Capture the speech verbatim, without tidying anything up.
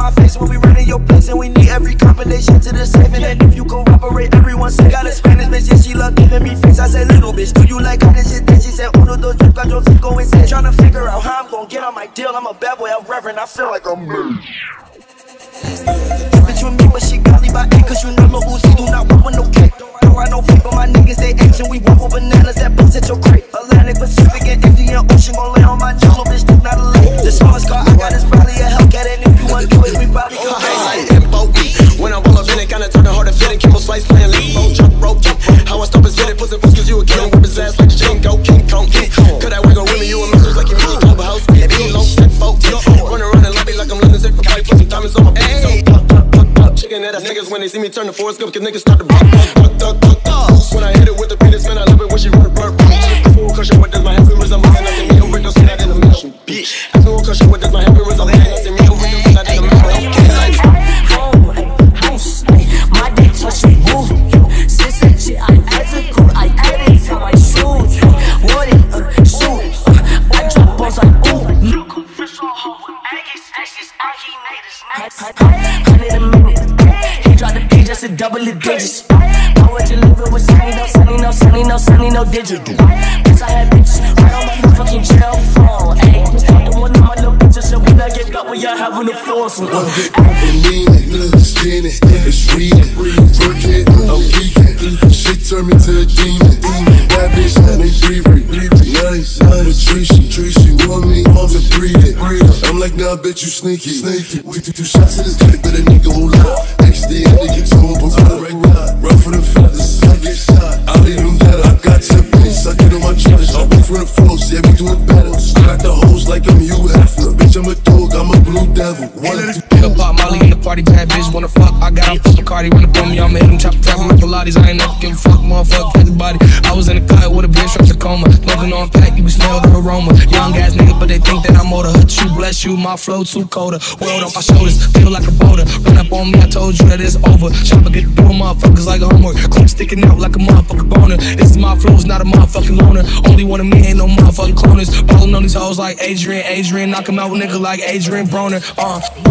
my face when we running your place, and we need every compilation to the safe. And then if you cooperate, everyone say got a Spanish bitch, yeah, she love giving me face. I said, little bitch, do you like how this shit? Then she said, uno, dos, tres, cuatro, cinco, and six. Tryna figure out how I'm gon' get on my deal. I'm a bad boy, I'm reverend, I feel like I'm me. Bitch with me, but she got me by eight, cause you know Lil Uzi do not want with no cake. Don't ride no paper, my niggas they apes, and we walk with bananas that bust at your crate. Atlantic, Pacific, and Indian Ocean gon' lay on my jaw, little bitch, this not a lake. This smallest car I got is probably a Hellcat, and if you wanna do it, we probably go crazy. When I roll up in it, kinda turn it hard to fit it. Kimbo slice playing lead, roll, jump, rope, jump. How I stop and spit it, pussy, puss, cause you a kid. Whip his ass like the Jingo, King Kong, King Kong. Cut that wig on with me, you a mistress like you really come. But house, baby, low, set, folk, run around and lobby like I'm London, set for fight, put some diamonds on my face. Chicken head ass niggas when they see me turn the Forrest Gump, cause niggas start to buck, buck, duck, duck, duck. When I hit it with the penis, man, I love it when she run the burp. Full cushion, what does my happy was I'm missing? I see me over, don't see that in the middle. Bitch, full cushion, what does my happy was I'm missing? I see me over, don't see that in the middle. My dick touch me, move. Since that shit, I execute. I couldn't tell my shoes. What it, uh, shoot. Uh, I drop balls like ooh. Hundred a minute. He dropped the P just to double the digits. Power deliver with sunny, no sunny, no sunny, no sunny, no digital. Cause I had bitches right on my fucking jail phone. Ayy, the one of my little bitches said we not get up when y'all having the force. One big leaning, skinny, it's reading, working, I'm geeking. Shit turned me to a demon. That bitch had me breathing. Nice, Patricia, Tracy want me, I'm the breathing. I'm like, nah, I bet you sneaky. Sneaky. We took two shots to this dick, but a nigga hold up. X D and they get told, but right ride. Run for the feathers, I get shot. I'll leave them dead. I got your bitch, I get on my chest. I'll be from the flows, yeah, we do it better. Crack the hoes like I'm Hugh Hefner. Bitch, I'm a dog, I'm a blue devil. One, two, Pick up Molly in the party, bad bitch wanna fuck. I got a fuck Cardi, run up on me, I'ma hit him, chop the trap with Pilates. I ain't never give a fuck, motherfucker, everybody. I was in the cut with a bitch from Tacoma, smoking on pack, you can smell the aroma. Young ass nigga, but they think that I'm older. True bless you, my flow too colder. World on my shoulders, feel like a boulder. Run up on me, I told you that it's over. Chopper get through motherfuckers like a homework. Clip sticking out like a motherfucking boner. This is my flow, it's not a motherfucking loner. Only one of me, ain't no motherfucking cloners. Ballin' on these hoes like Adrian, Adrian, knock him out with nigga like Adrian Broner. Uh.